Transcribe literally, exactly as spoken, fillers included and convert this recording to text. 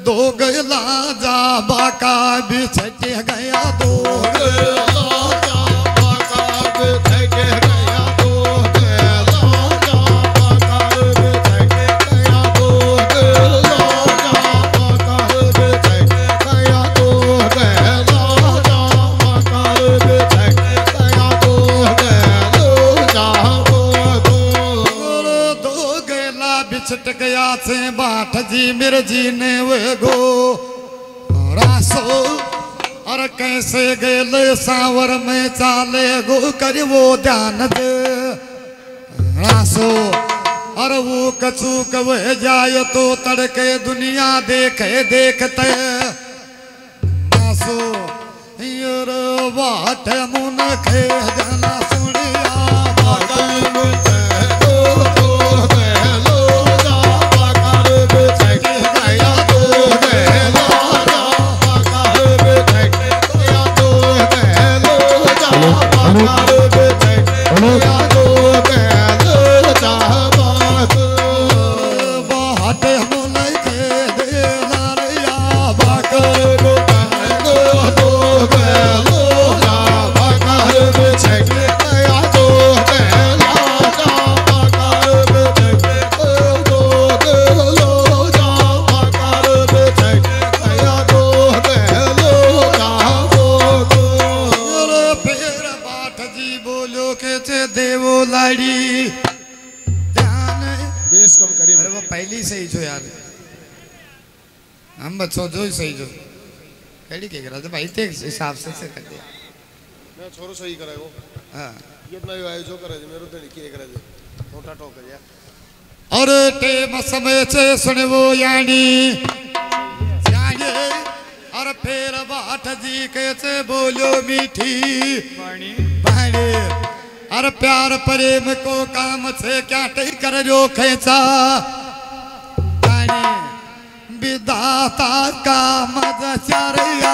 दो गला जा बाका बिछट गया दो गला जा बाका बिछट गया दो गला जा बाका बिछट गया दो गला जा बाका बिछट गया दो गला जा बाका बिछट गया दो गला जा दो गला बिछट गया से बाट जी मेरे जी ने वे गो रासो और कैसे गेले सावर में चाले गो कर वो ध्यान दे रासो और वो कछू कवे जाए तो तड़के दुनिया देखे देखते रासो यार बाट मुन खे जाना सुनिया बाट कम करिए। अरे वो पहली सही जो यार हम बच्चों जो सही जो कैडी के करा तो भाई ते हिसाब से से कर दिया मैं छोरो सही करे वो हां ये ना आयो जो करे मेरो तो के करे छोटा टो कर और ते समय से सुने वो यानी यानी और फिर बाट जी कैसे बोलो मीठी वाणी वाणी अरे प्यार प्रेम को काम से क्या टे कर जो खेचा विधाता का मदचार